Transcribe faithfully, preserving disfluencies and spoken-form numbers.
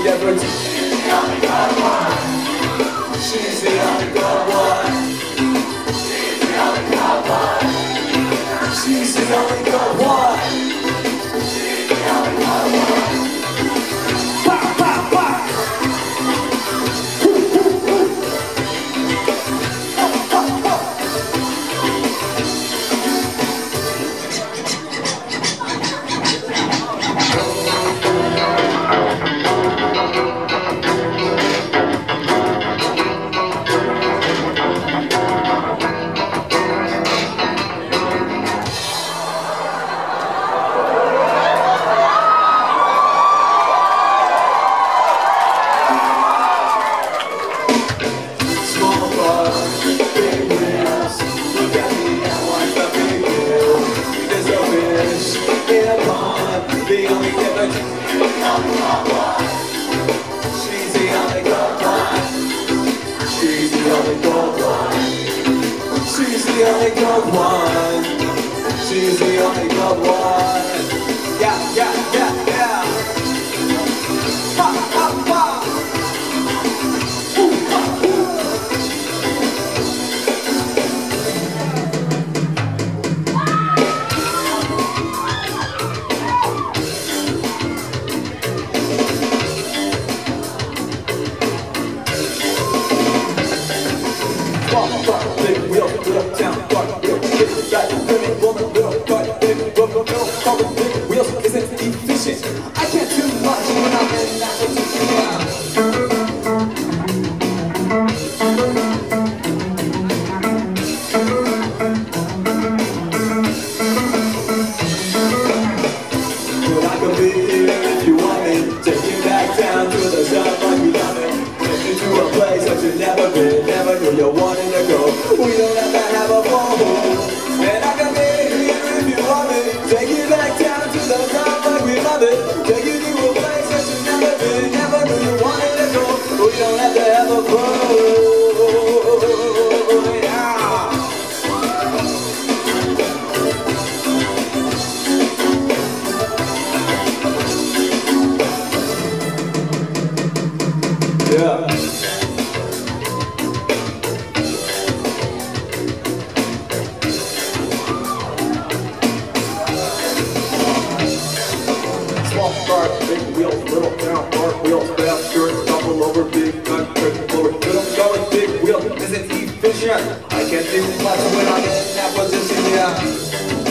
ever do. She's the only good one. She's the only good one. She's the only good one. She's the only good one. She's the only good one. Bah, bah, bah. She's the only good one. She's the only good one. Yeah, yeah, yeah, yeah. Ha, ha, ha. Ooh, ha, big wheel, little town, dark wheel, big guy, women, woman, little dark, big wheel, little car with big wheels isn't efficient. I can't do much when I'm in that position. But I can be here if you want me. Take you back down to the sun like we love it. Take you to a place that you've never been, never knew you wanted to go. We don't have to have a phone. And I can be here if you want me. Take you back down to the top like we love it. Take you to a place that you've never been, never knew you wanted to go. We don't have to have a phone. Yeah. Yeah. Car, big wheels, little town, dark wheels, fast skirts, double over, big gun, quick forward, little going, big wheel, isn't efficient. I can't do much when I'm in that position, yeah.